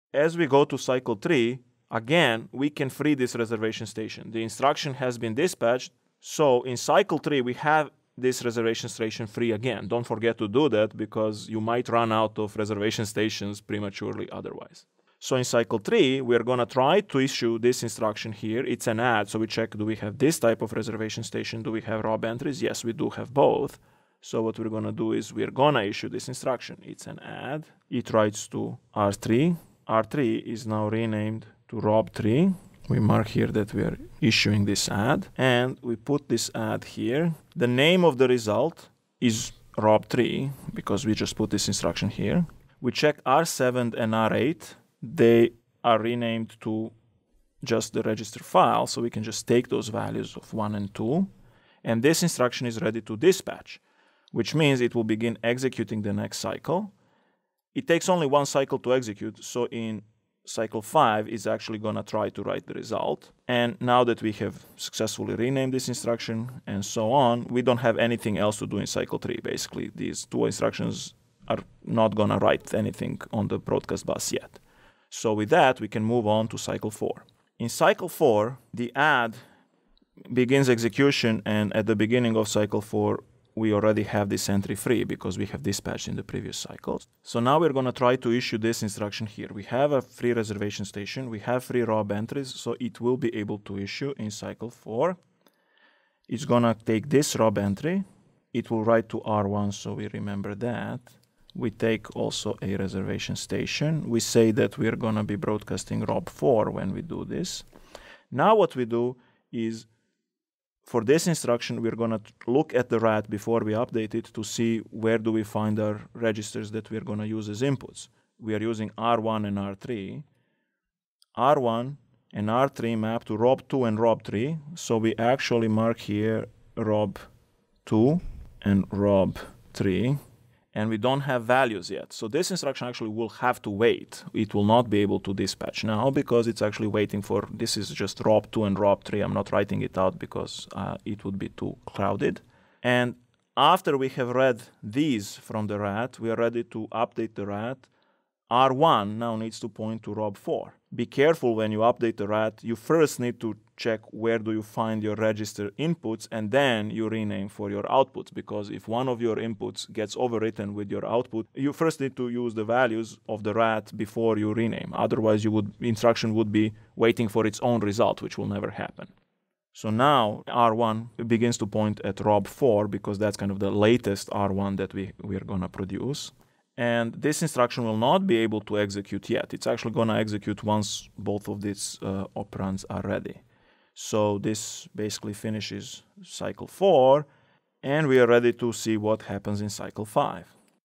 as we go to cycle 3, again, we can free this reservation station. The instruction has been dispatched, so in cycle 3, we have this reservation station free again. Don't forget to do that because you might run out of reservation stations prematurely otherwise. So in cycle 3, we're going to try to issue this instruction here. It's an add, so we check, do we have this type of reservation station? Do we have ROB entries? Yes, we do have both. So what we're going to do is we're going to issue this instruction. It's an add. It writes to R3. R3 is now renamed to ROB3. We mark here that we are issuing this add, and we put this add here. The name of the result is ROB3 because we just put this instruction here. We check R7 and R8. They are renamed to just the register file, so we can just take those values of 1 and 2. And this instruction is ready to dispatch, which means it will begin executing the next cycle. It takes only one cycle to execute, so in cycle 5 is actually going to try to write the result. And now that we have successfully renamed this instruction and so on, we don't have anything else to do in cycle 3. Basically, these two instructions are not going to write anything on the broadcast bus yet. So with that, we can move on to cycle 4. In cycle 4, the add begins execution, and at the beginning of cycle 4, we already have this entry free because we have dispatched in the previous cycles. So now we're going to try to issue this instruction here. We have a free reservation station. We have free ROB entries, so it will be able to issue in cycle 4. It's going to take this ROB entry. It will write to R1, so we remember that. We take also a reservation station. We say that we're going to be broadcasting ROB4 when we do this. Now what we do is, for this instruction, we're going to look at the RAT before we update it to see where do we find our registers that we're going to use as inputs. We are using R1 and R3. R1 and R3 map to ROB2 and ROB3. So we actually mark here ROB2 and ROB3. And we don't have values yet. So this instruction actually will have to wait. It will not be able to dispatch now because it's actually waiting for, this is just ROB2 and ROB3. I'm not writing it out because it would be too crowded. And after we have read these from the RAT, we are ready to update the RAT. R1 now needs to point to ROB4. Be careful when you update the RAT. You first need to check where do you find your register inputs, and then you rename for your outputs, because if one of your inputs gets overwritten with your output, you first need to use the values of the RAT before you rename. Otherwise, instruction would be waiting for its own result, which will never happen. So now R1 begins to point at ROB4 because that's kind of the latest R1 that we're going to produce. And this instruction will not be able to execute yet. It's actually going to execute once both of these operands are ready. So this basically finishes cycle 4, and we are ready to see what happens in cycle 5.